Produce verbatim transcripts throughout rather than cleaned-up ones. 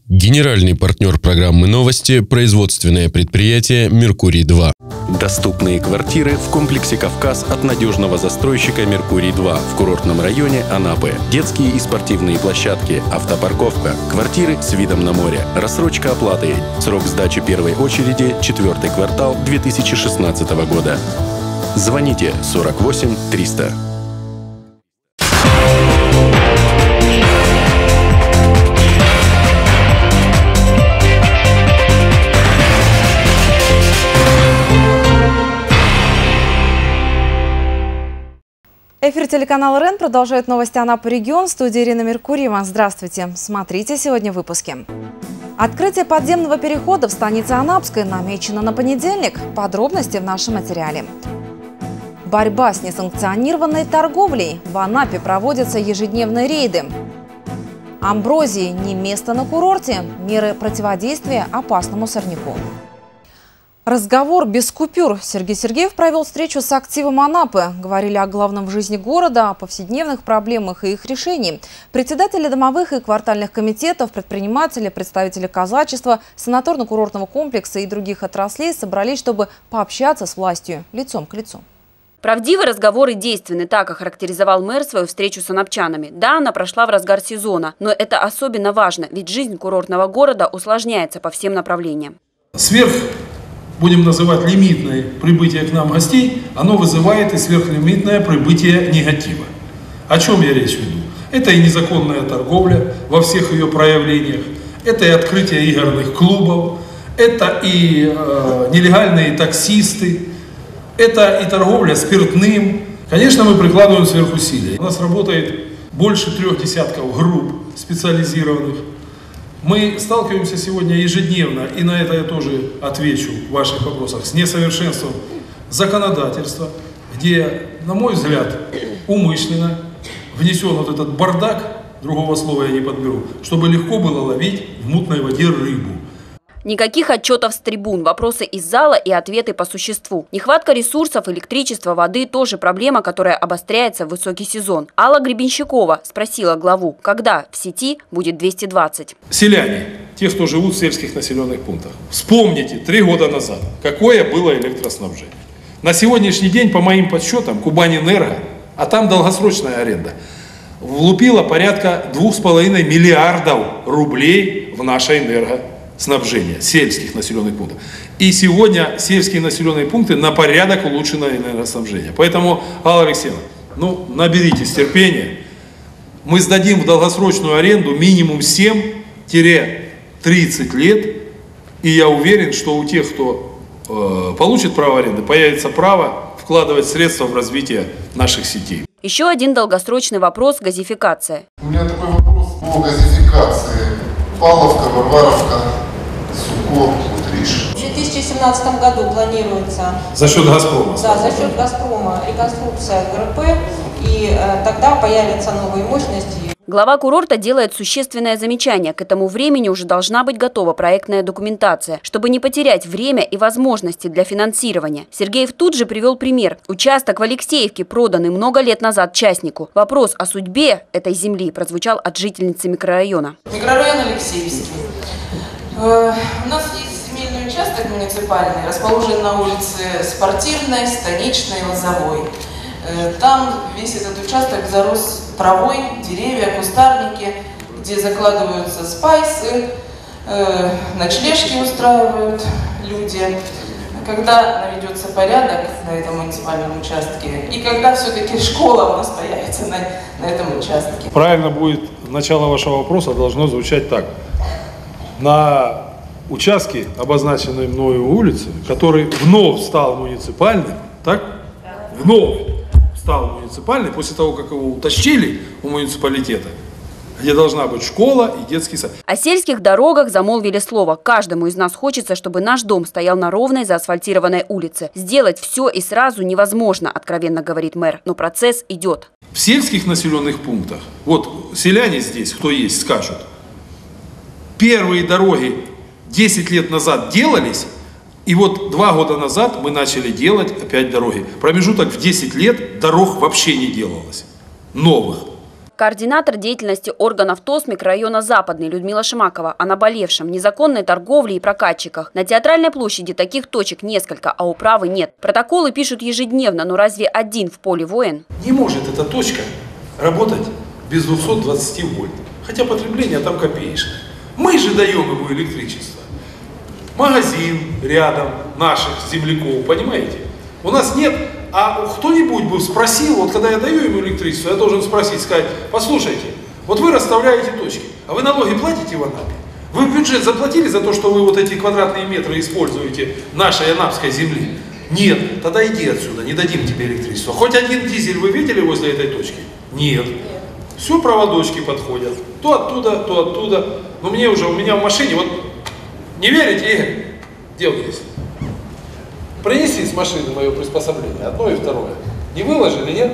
Генеральный партнер программы «Новости» – производственное предприятие «Меркурий-два». Доступные квартиры в комплексе «Кавказ» от надежного застройщика «Меркурий-два» в курортном районе Анапы. Детские и спортивные площадки, автопарковка, квартиры с видом на море, рассрочка оплаты. Срок сдачи первой очереди – четвертый квартал две тысячи шестнадцатого года. Звоните сорок восемь триста. Эфир телеканала РЕН продолжает новости Анапы регион. В студии Ирина Меркурьева. Здравствуйте. Смотрите сегодня в выпуске. Открытие подземного перехода в станице Анапской намечено на понедельник. Подробности в нашем материале. Борьба с несанкционированной торговлей. В Анапе проводятся ежедневные рейды. Амброзии не место на курорте. Меры противодействия опасному сорняку. Разговор без купюр. Сергей Сергеев провел встречу с активом Анапы. Говорили о главном в жизни города, о повседневных проблемах и их решении. Председатели домовых и квартальных комитетов, предприниматели, представители казачества, санаторно-курортного комплекса и других отраслей собрались, чтобы пообщаться с властью лицом к лицу. Правдивый разговор и действенный, так охарактеризовал мэр свою встречу с анапчанами. Да, она прошла в разгар сезона, но это особенно важно, ведь жизнь курортного города усложняется по всем направлениям. Сверх будем называть лимитное прибытие к нам гостей, оно вызывает и сверхлимитное прибытие негатива. О чем я речь веду? Это и незаконная торговля во всех ее проявлениях, это и открытие игорных клубов, это и э, нелегальные таксисты, это и торговля спиртным. Конечно, мы прикладываем сверхусилия. У нас работает больше трех десятков групп специализированных. Мы сталкиваемся сегодня ежедневно, и на это я тоже отвечу в ваших вопросах, с несовершенством законодательства, где, на мой взгляд, умышленно внесен вот этот бардак, другого слова я не подберу, чтобы легко было ловить в мутной воде рыбу. Никаких отчетов с трибун, вопросы из зала и ответы по существу. Нехватка ресурсов, электричества, воды – тоже проблема, которая обостряется в высокий сезон. Алла Гребенщикова спросила главу, когда в сети будет двести двадцать. Селяне, те, кто живут в сельских населенных пунктах, вспомните три года назад, какое было электроснабжение. На сегодняшний день, по моим подсчетам, Кубань-Энерго, а там долгосрочная аренда, влупила порядка двух с половиной миллиардов рублей в наше энерго. Снабжения сельских населенных пунктов. И сегодня сельские населенные пункты на порядок улучшено энергоснабжение. Поэтому, Алла Алексеевна, ну, наберитесь терпения. Мы сдадим в долгосрочную аренду минимум семь-тридцать лет. И я уверен, что у тех, кто э, получит право аренды, появится право вкладывать средства в развитие наших сетей. Еще один долгосрочный вопрос – газификация. У меня такой вопрос по газификации. Павловка, Варваровка, Сукко, Утриш. В две тысячи семнадцатом году планируется за счет Газпрома. Да, за счет Газпрома реконструкция ГРП, и э, тогда появятся новые мощности. Глава курорта делает существенное замечание. К этому времени уже должна быть готова проектная документация, чтобы не потерять время и возможности для финансирования. Сергеев тут же привел пример. Участок в Алексеевке, проданный много лет назад частнику. Вопрос о судьбе этой земли прозвучал от жительницы микрорайона. Микрорайон Алексеевский. Э, у нас есть земельный участок муниципальный, расположен на улице Спортивной, Станичной, Лозовой. Э, там весь этот участок зарос травой, деревья, кустарники, где закладываются спайсы, э, ночлежки устраивают люди. Когда наведется порядок на этом муниципальном участке и когда все-таки школа у нас появится на, на этом участке. Правильно будет, начало вашего вопроса должно звучать так. На участке, обозначенной мною улицы, который вновь стал муниципальным, так? Вновь стал муниципальным, после того, как его утащили у муниципалитета, где должна быть школа и детский сад. О сельских дорогах замолвили слово. Каждому из нас хочется, чтобы наш дом стоял на ровной заасфальтированной улице. Сделать все и сразу невозможно, откровенно говорит мэр, но процесс идет. В сельских населенных пунктах, вот селяне здесь, кто есть, скажут, первые дороги десять лет назад делались, и вот два года назад мы начали делать опять дороги. Промежуток в десять лет дорог вообще не делалось, новых. Координатор деятельности органов ТОС микрорайона Западный Людмила Шимакова о наболевшем, незаконной торговле и прокатчиках. На Театральной площади таких точек несколько, а управы нет. Протоколы пишут ежедневно, но разве один в поле воин? Не может эта точка работать без двухсот двадцати вольт, хотя потребление там копеечное. Мы же даем ему электричество. Магазин рядом наших земляков, понимаете? У нас нет, а кто-нибудь бы спросил, вот когда я даю ему электричество, я должен спросить, сказать: послушайте, вот вы расставляете точки, а вы налоги платите в Анапе? Вы в бюджет заплатили за то, что вы вот эти квадратные метры используете нашей анапской земли? Нет, тогда иди отсюда, не дадим тебе электричество. Хоть один дизель вы видели возле этой точки? Нет. Все проводочки подходят, то оттуда, то оттуда. Но мне уже, у меня в машине, вот, не верите, Игорь? Где он есть? Принеси с машины мое приспособление, одно и второе. Не выложили, нет?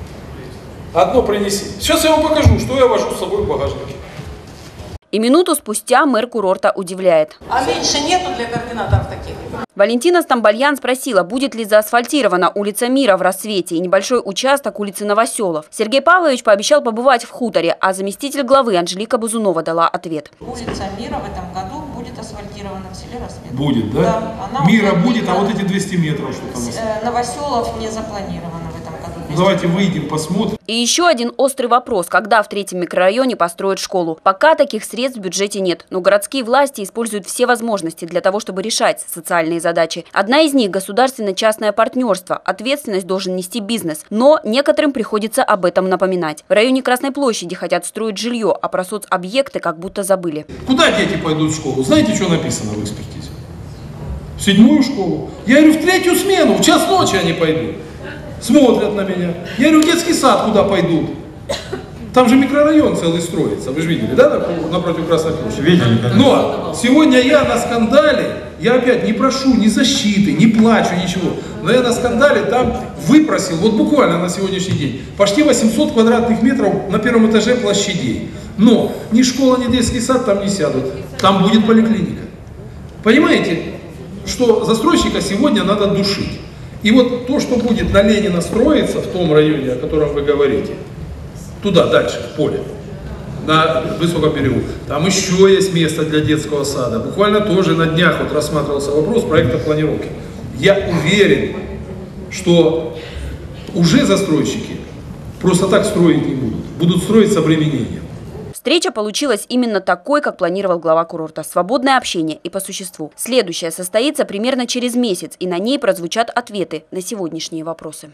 Одно принеси. Сейчас я вам покажу, что я вожу с собой в багажнике. И минуту спустя мэр курорта удивляет. А меньше нету для координаторов таких? Валентина Стамбальян спросила, будет ли заасфальтирована улица Мира в Рассвете и небольшой участок улицы Новоселов. Сергей Павлович пообещал побывать в хуторе, а заместитель главы Анжелика Бузунова дала ответ. Улица Мира в этом году будет асфальтирована в селе Рассвет. Будет, да? Да, Мира будет, а вот эти двести метров, что там? Э, Новоселов не запланировано в этом году. Ну, давайте выйдем, посмотрим. И еще один острый вопрос, когда в третьем микрорайоне построят школу. Пока таких средств в бюджете нет, но городские власти используют все возможности для того, чтобы решать социальные задачи. Одна из них – государственно-частное партнерство. Ответственность должен нести бизнес, но некоторым приходится об этом напоминать. В районе Красной площади хотят строить жилье, а про соцобъекты как будто забыли. Куда дети пойдут в школу? Знаете, что написано в экспертизе? В седьмую школу. Я говорю, в третью смену, в час ночи они пойдут. Смотрят на меня. Я говорю, в детский сад куда пойдут? Там же микрорайон целый строится, вы же видели, да, напротив Красной площади? Видели. Но сегодня я на скандале, я опять не прошу ни защиты, не плачу, ничего, но я на скандале там выпросил, вот буквально на сегодняшний день, почти восемьсот квадратных метров на первом этаже площадей. Но ни школа, ни детский сад там не сядут, там будет поликлиника. Понимаете, что застройщика сегодня надо душить. И вот то, что будет на Ленина строиться в том районе, о котором вы говорите, туда, дальше, в поле, на Высоком берегу, там еще есть место для детского сада. Буквально тоже на днях вот рассматривался вопрос проекта планировки. Я уверен, что уже застройщики просто так строить не будут. Будут строить с обременением. Встреча получилась именно такой, как планировал глава курорта. Свободное общение и по существу. Следующая состоится примерно через месяц, и на ней прозвучат ответы на сегодняшние вопросы.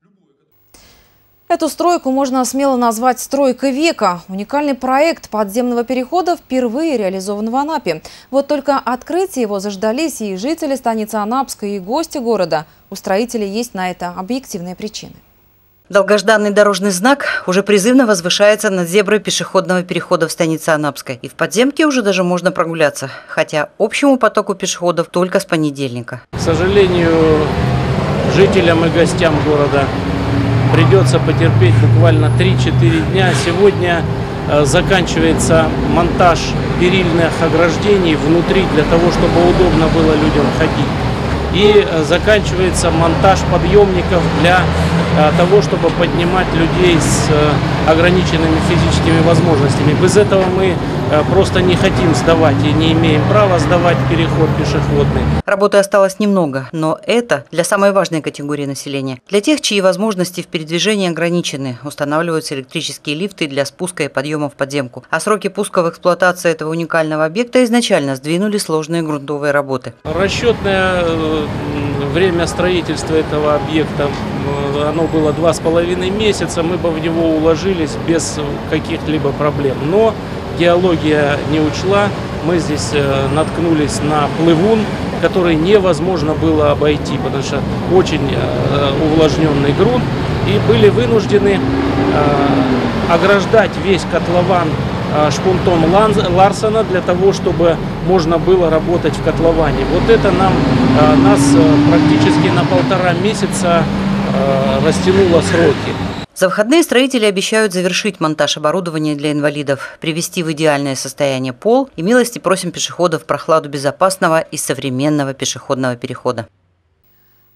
Эту стройку можно смело назвать «стройкой века». Уникальный проект подземного перехода впервые реализован в Анапе. Вот только открытие его заждались и жители станицы Анапской, и гости города. У строителей есть на это объективные причины. Долгожданный дорожный знак уже призывно возвышается над зеброй пешеходного перехода в станице Анапской. И в подземке уже даже можно прогуляться, хотя общему потоку пешеходов только с понедельника. К сожалению, жителям и гостям города придется потерпеть буквально три-четыре дня. Сегодня э, заканчивается монтаж перильных ограждений внутри, для того, чтобы удобно было людям ходить. И э, заканчивается монтаж подъемников для э, того, чтобы поднимать людей с э, ограниченными физическими возможностями. Без этого мы э, просто не хотим сдавать и не имеем права сдавать переход пешеходный. Работы осталось немного, но это для самой важной категории населения. Для тех, чьи возможности в передвижении ограничены, устанавливаются электрические лифты для спуска и подъема в подземку. А сроки пуска в эксплуатацию этого уникального объекта изначально сдвинули сложные грунтовые работы. Расчетное время строительства этого объекта, оно было два с половиной месяца, мы бы в него уложились без каких-либо проблем. Но геология не учла, мы здесь наткнулись на плывун, который невозможно было обойти, потому что очень увлажненный грунт, и были вынуждены ограждать весь котлован шпунтом Ларсена для того, чтобы можно было работать в котловане. Вот это нам, нас практически на полтора месяца растянуло сроки. За выходные строители обещают завершить монтаж оборудования для инвалидов, привести в идеальное состояние пол, и милости просим пешеходов в прохладу безопасного и современного пешеходного перехода.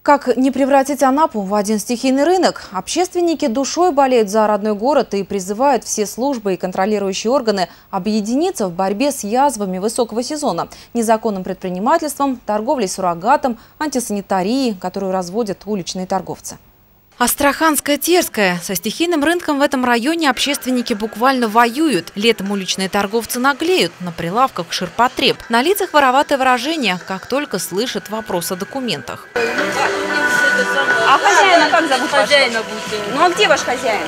Как не превратить Анапу в один стихийный рынок? Общественники душой болеют за родной город и призывают все службы и контролирующие органы объединиться в борьбе с язвами высокого сезона, незаконным предпринимательством, торговлей суррогатом, антисанитарией, которую разводят уличные торговцы. Астраханская Терская. Со стихийным рынком в этом районе общественники буквально воюют. Летом уличные торговцы наглеют, на прилавках ширпотреб. На лицах вороватое выражение, как только слышат вопрос о документах. А хозяина как зовут? Хозяина будете. Ну а где ваш хозяин?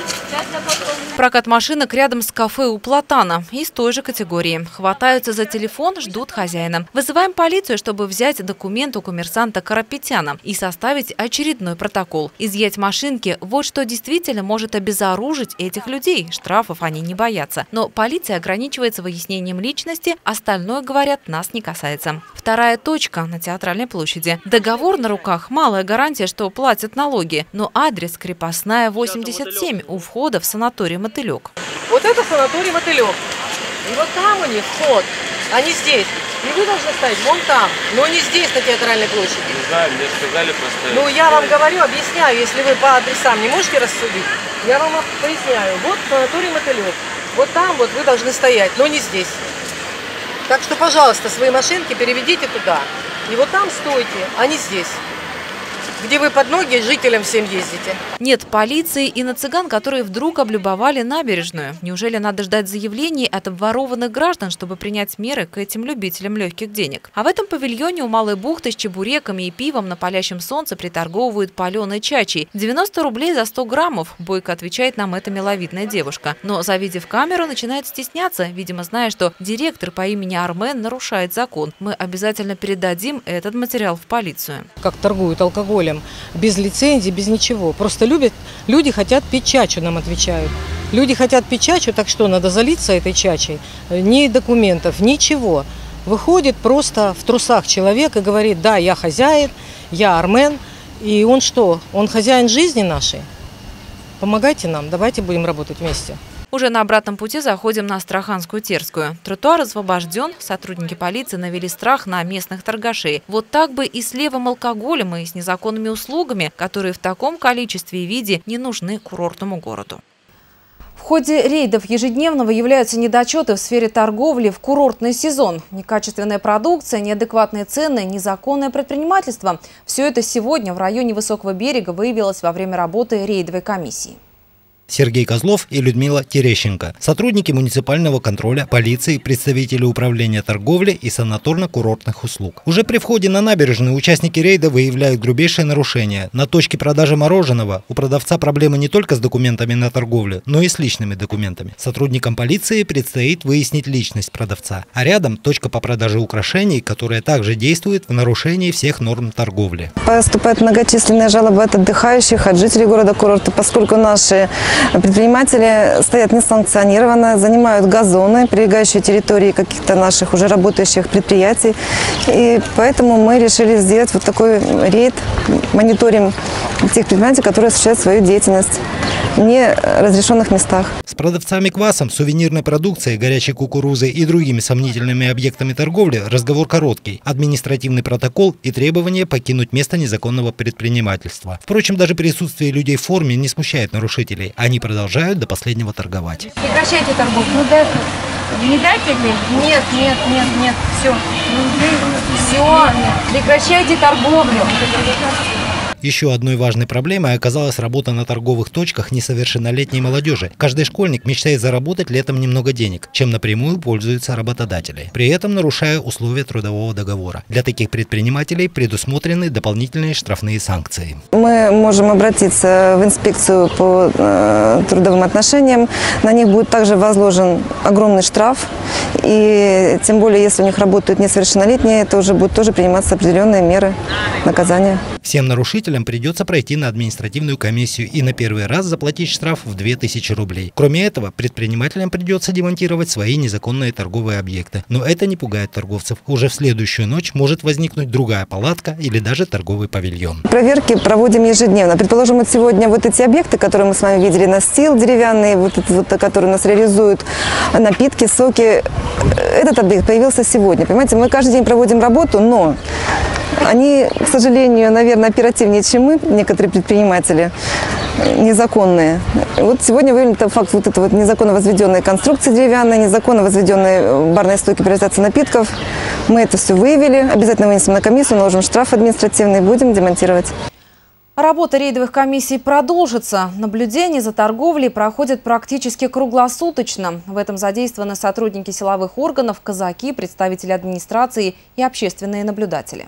Прокат машинок рядом с кафе у Платана. Из той же категории. Хватаются за телефон, ждут хозяина. Вызываем полицию, чтобы взять документ у коммерсанта Карапетяна и составить очередной протокол. Изъять машинки – вот что действительно может обезоружить этих людей. Штрафов они не боятся. Но полиция ограничивается выяснением личности, остальное, говорят, нас не касается. Вторая точка на Театральной площади. Договор на руках – малая гарантия, что платят налоги. Но адрес Крепостная, восемьдесят семь, у входа в санаторий «Мотылек». Вот это санаторий «Мотылек». И вот там у них вход, а не здесь. И вы должны стоять вон там, но не здесь, на Театральной площади. Не знаю, мне сказали поставить. Ну, я вам говорю, объясняю, если вы по адресам не можете рассудить, я вам поясняю. Вот санаторий «Мотылек». Вот там вот вы должны стоять, но не здесь. Так что, пожалуйста, свои машинки переведите туда. И вот там стойте, а не здесь, где вы под ноги жителям всем ездите. Нет полиции и на цыган, которые вдруг облюбовали набережную. Неужели надо ждать заявлений от обворованных граждан, чтобы принять меры к этим любителям легких денег? А в этом павильоне у Малой бухты с чебуреками и пивом на палящем солнце приторговывают паленой чачей. девяносто рублей за сто граммов, бойко отвечает нам эта миловидная девушка. Но, завидев камеру, начинает стесняться, видимо, зная, что директор по имени Армен нарушает закон. Мы обязательно передадим этот материал в полицию. Как торгуют алкоголем? Без лицензии, без ничего. Просто любят, люди хотят пить чачу, нам отвечают. Люди хотят пить чачу, так что надо залиться этой чачей. Ни документов, ничего. Выходит просто в трусах человек и говорит: да, я хозяин, я Армен. И он что? Он хозяин жизни нашей? Помогайте нам, давайте будем работать вместе. Уже на обратном пути заходим на Астраханскую Терскую. Тротуар освобожден, сотрудники полиции навели страх на местных торгашей. Вот так бы и с левым алкоголем, и с незаконными услугами, которые в таком количестве и виде не нужны курортному городу. В ходе рейдов ежедневно выявляются недочеты в сфере торговли в курортный сезон. Некачественная продукция, неадекватные цены, незаконное предпринимательство – все это сегодня в районе Высокого берега выявилось во время работы рейдовой комиссии. Сергей Козлов и Людмила Терещенко. Сотрудники муниципального контроля, полиции, представители управления торговли и санаторно-курортных услуг. Уже при входе на набережную участники рейда выявляют грубейшие нарушения. На точке продажи мороженого у продавца проблемы не только с документами на торговлю, но и с личными документами. Сотрудникам полиции предстоит выяснить личность продавца. А рядом точка по продаже украшений, которая также действует в нарушении всех норм торговли. Поступают многочисленные жалобы от отдыхающих, от жителей города-курорта, поскольку наши предприниматели стоят несанкционированно, занимают газоны, прилегающие территории каких-то наших уже работающих предприятий. И поэтому мы решили сделать вот такой рейд, мониторим тех предпринимателей, которые осуществляют свою деятельность в неразрешенных местах. С продавцами квасом, сувенирной продукцией, горячей кукурузой и другими сомнительными объектами торговли разговор короткий. Административный протокол и требование покинуть место незаконного предпринимательства. Впрочем, даже присутствие людей в форме не смущает нарушителей. Они продолжают до последнего торговать. Прекращайте торговлю. Ну да, не дайте мне? Нет, нет, нет, нет. Все. Все. Прекращайте торговлю. Еще одной важной проблемой оказалась работа на торговых точках несовершеннолетней молодежи. Каждый школьник мечтает заработать летом немного денег, чем напрямую пользуются работодатели, при этом нарушая условия трудового договора. Для таких предпринимателей предусмотрены дополнительные штрафные санкции. Мы можем обратиться в инспекцию по э, трудовым отношениям. На них будет также возложен огромный штраф. И тем более, если у них работают несовершеннолетние, то уже будут тоже приниматься определенные меры наказания. Всем нарушителям придется пройти на административную комиссию и на первый раз заплатить штраф в две тысячи рублей. Кроме этого, предпринимателям придется демонтировать свои незаконные торговые объекты. Но это не пугает торговцев. Уже в следующую ночь может возникнуть другая палатка или даже торговый павильон. Проверки проводим ежедневно. Предположим, вот сегодня вот эти объекты, которые мы с вами видели, настил деревянный, вот этот вот, который у нас реализуют напитки, соки, этот объект появился сегодня. Понимаете, мы каждый день проводим работу, но Они, к сожалению, наверное, оперативнее, чем мы, некоторые предприниматели, незаконные. Вот сегодня выявлен факт вот этой вот незаконно возведенной конструкции деревянной, незаконно возведенной барной стойки при реализации напитков. Мы это все выявили, обязательно вынесем на комиссию, наложим штраф административный, будем демонтировать. Работа рейдовых комиссий продолжится. Наблюдение за торговлей проходит практически круглосуточно. В этом задействованы сотрудники силовых органов, казаки, представители администрации и общественные наблюдатели.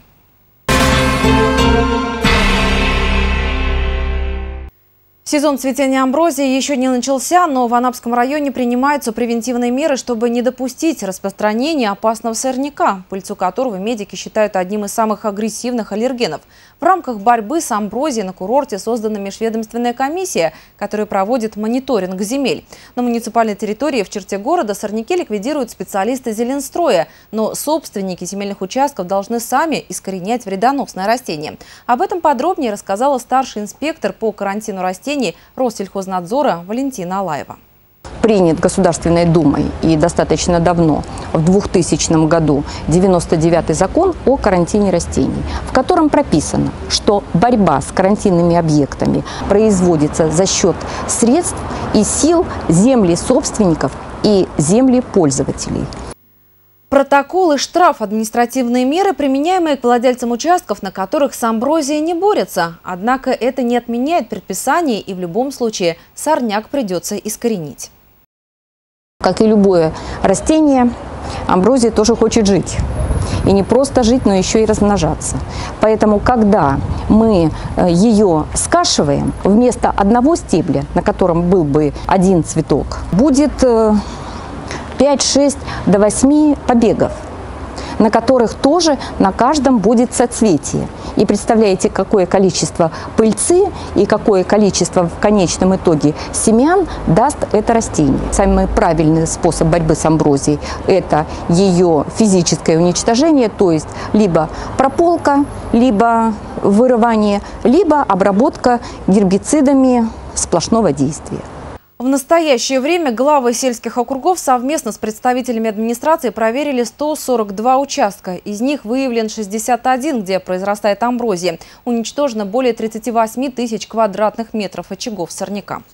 Сезон цветения амброзии еще не начался, но в Анапском районе принимаются превентивные меры, чтобы не допустить распространения опасного сорняка, пыльцу которого медики считают одним из самых агрессивных аллергенов. В рамках борьбы с амброзией на курорте создана межведомственная комиссия, которая проводит мониторинг земель. На муниципальной территории в черте города сорняки ликвидируют специалисты Зеленстроя, но собственники земельных участков должны сами искоренять вредоносное растение. Об этом подробнее рассказала старший инспектор по карантину растений Россельхознадзора Валентина Алаева. Принят Государственной Думой и достаточно давно, в двухтысячном году, девяносто девятый закон о карантине растений, в котором прописано, что борьба с карантинными объектами производится за счет средств и сил земли собственников и земли пользователей. Протоколы, штраф, административные меры, применяемые к владельцам участков, на которых с амброзией не борются. Однако это не отменяет предписание, и в любом случае сорняк придется искоренить. Как и любое растение, амброзия тоже хочет жить. И не просто жить, но еще и размножаться. Поэтому, когда мы ее скашиваем, вместо одного стебля, на котором был бы один цветок, будет пять-шесть до восьми побегов, на которых тоже на каждом будет соцветие. И представляете, какое количество пыльцы и какое количество в конечном итоге семян даст это растение. Самый правильный способ борьбы с амброзией – это ее физическое уничтожение, то есть либо прополка, либо вырывание, либо обработка гербицидами сплошного действия. В настоящее время главы сельских округов совместно с представителями администрации проверили сто сорок два участка. Из них выявлен шестьдесят один, где произрастает амброзия. Уничтожено более тридцати восьми тысяч квадратных метров очагов сорняка.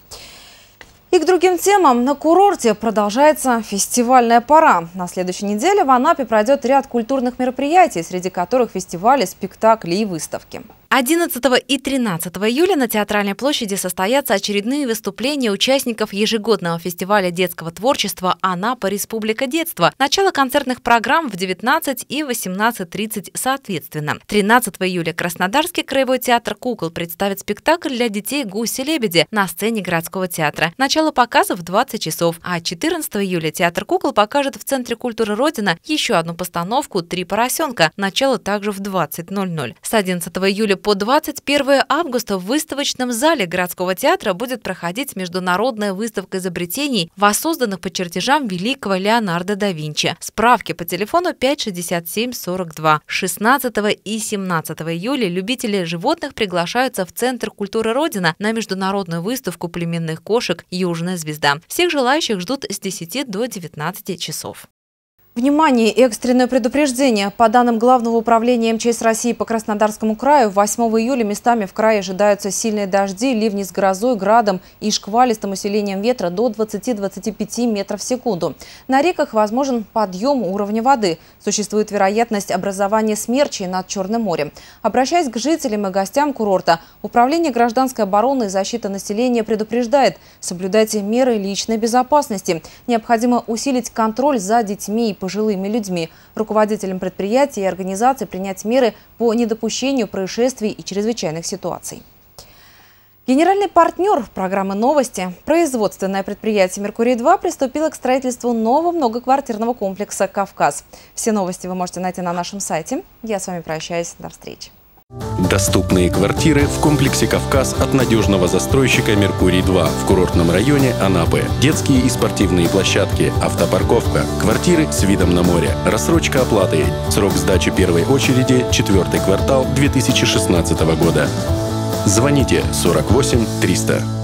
И к другим темам. На курорте продолжается фестивальная пора. На следующей неделе в Анапе пройдет ряд культурных мероприятий, среди которых фестивали, спектакли и выставки. одиннадцатого и тринадцатого июля на Театральной площади состоятся очередные выступления участников ежегодного фестиваля детского творчества «Анапа. Республика детства». Начало концертных программ в девятнадцать и восемнадцать тридцать соответственно. тринадцатого июля Краснодарский краевой театр кукол представит спектакль для детей «Гуси-лебеди» на сцене городского театра. Начало показа в двадцать часов, а четырнадцатого июля театр кукол покажет в Центре культуры Родина еще одну постановку «Три поросенка». Начало также в двадцать ноль ноль. С одиннадцатого июля по двадцать первое августа в выставочном зале городского театра будет проходить международная выставка изобретений, воссозданных по чертежам великого Леонардо да Винчи. Справки по телефону пять шестьдесят семь сорок два. шестнадцатого и семнадцатого июля любители животных приглашаются в Центр культуры Родина на международную выставку племенных кошек «Южная звезда». Всех желающих ждут с десяти до девятнадцати часов. Внимание! Экстренное предупреждение. По данным Главного управления эм че эс России по Краснодарскому краю, восьмого июля местами в крае ожидаются сильные дожди, ливни с грозой, градом и шквалистым усилением ветра до двадцати — двадцати пяти метров в секунду. На реках возможен подъем уровня воды. Существует вероятность образования смерчей над Черным морем. Обращаясь к жителям и гостям курорта, Управление гражданской обороны и защиты населения предупреждает: соблюдайте меры личной безопасности. Необходимо усилить контроль за детьми и пожилыми людьми. Руководителям предприятий и организаций принять меры по недопущению происшествий и чрезвычайных ситуаций. Генеральный партнер программы «Новости», производственное предприятие «Меркурий-два» приступило к строительству нового многоквартирного комплекса «Кавказ». Все новости вы можете найти на нашем сайте. Я с вами прощаюсь. До встречи. Доступные квартиры в комплексе «Кавказ» от надежного застройщика «Меркурий-два» в курортном районе Анапы. Детские и спортивные площадки, автопарковка, квартиры с видом на море, рассрочка оплаты. Срок сдачи первой очереди – четвертый квартал две тысячи шестнадцатого года. Звоните сорок восемь триста.